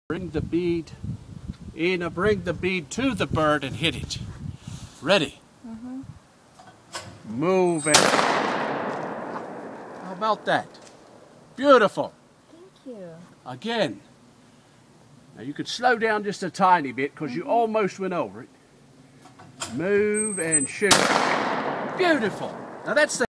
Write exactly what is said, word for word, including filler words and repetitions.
Bring the bead in, or bring the bead to the bird and hit it. Ready? Mm-hmm. Move it. How about that? Beautiful. Thank you. Again. Now you could slow down just a tiny bit because mm-hmm. you almost went over it. Move and shoot. Beautiful. Now that's the